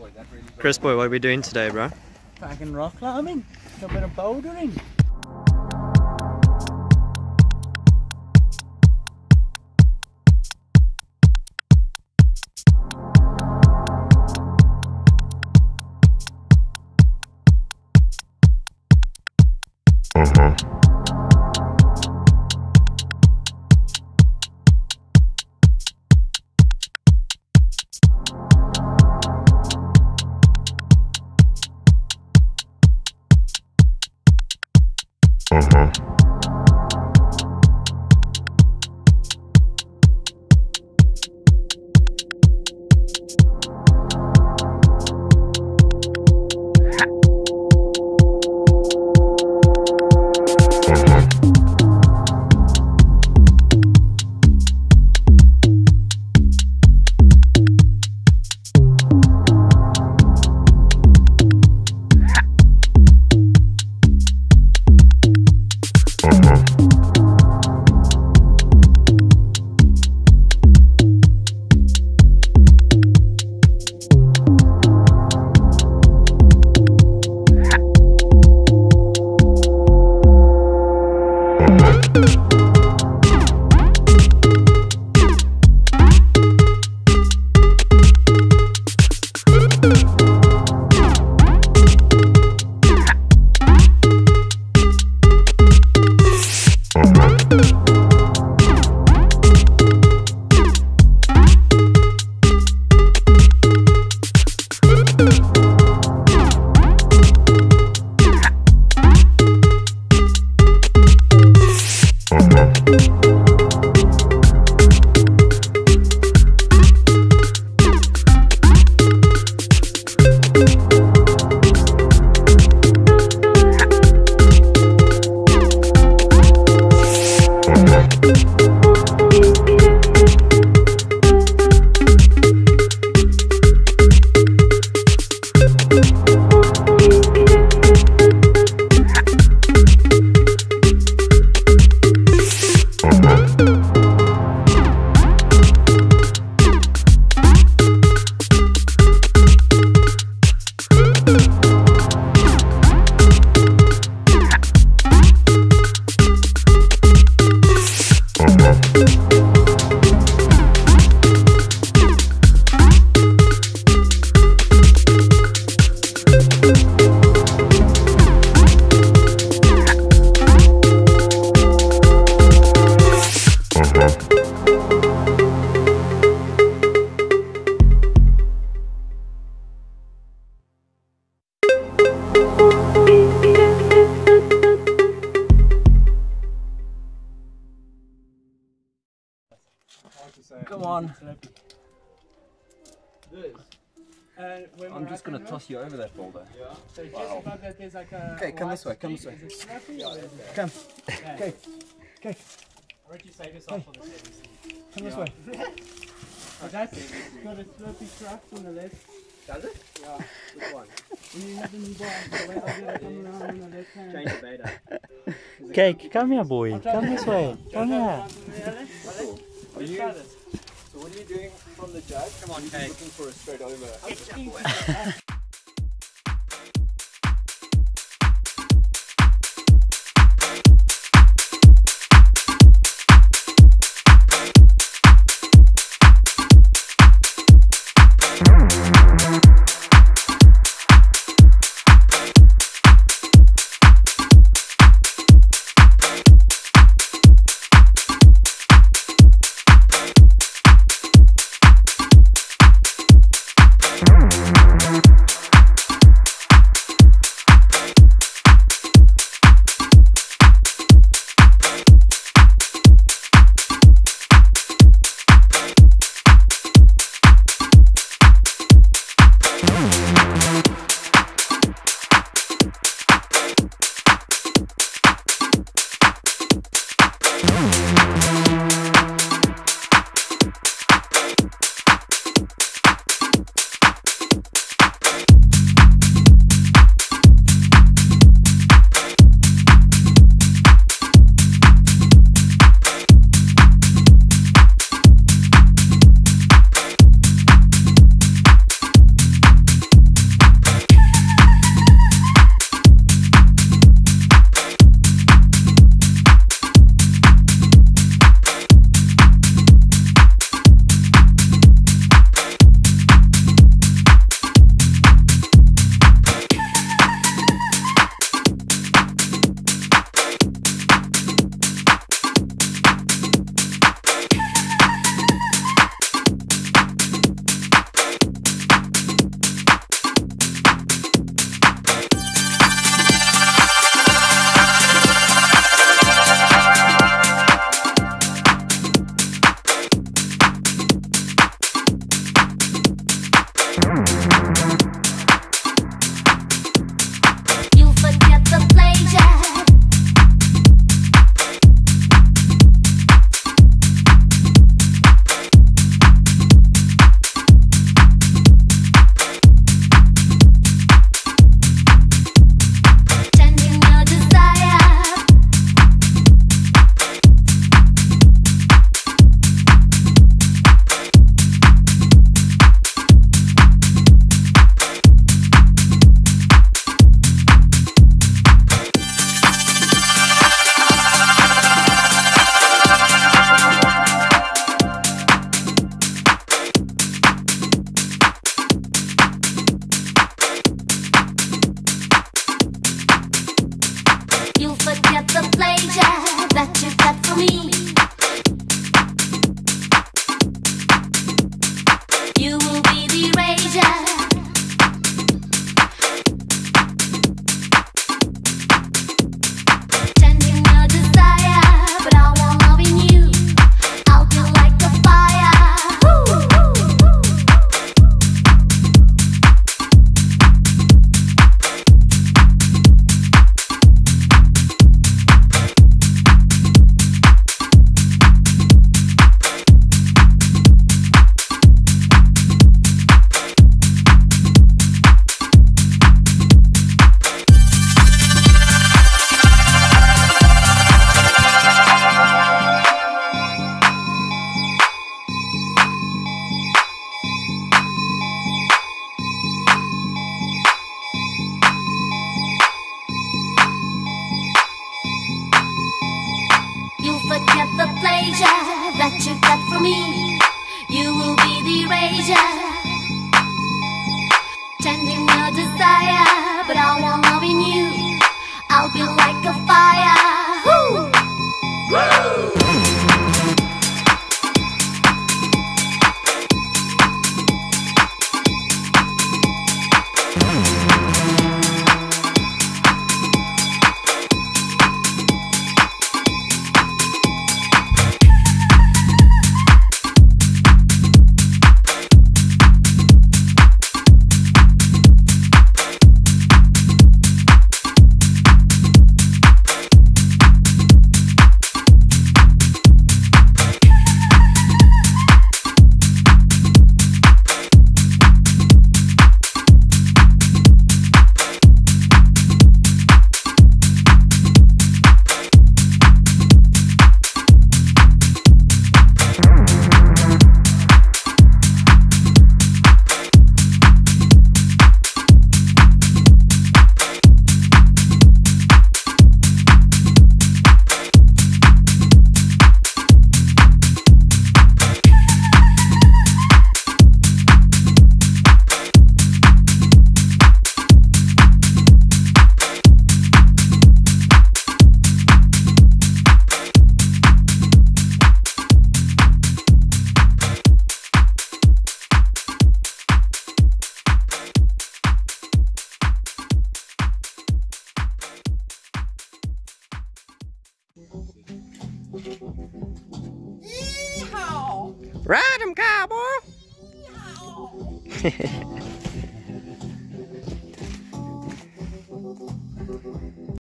Chris boy, what are we doing today, bro? Fucking rock climbing, a bit of bouldering. Come on. I'm just going to toss you over that boulder. So just above that there's like a... Okay, come this way, come this way. Come. Okay. Okay. Why don't you save yourself for the service? Come this way. That's got a slopey track on the left. Does it? Yeah. Which one? When you have the new bar, the way I did it, come around on the left hand. Change the beta. Cake, come here boy, come this way, come here. Are you, so what are you doing from the judge? Come on, Cake. Looking for a straight over. forget the pleasure that you got from me. You will be the erasure. Changing your desire, but I won't love in you. I'll be like a fire. Forget the pleasure that you got from me. You will be the erasure. Changing your desire, but I won't love in you. I'll be like a fire. Ride him, cowboy!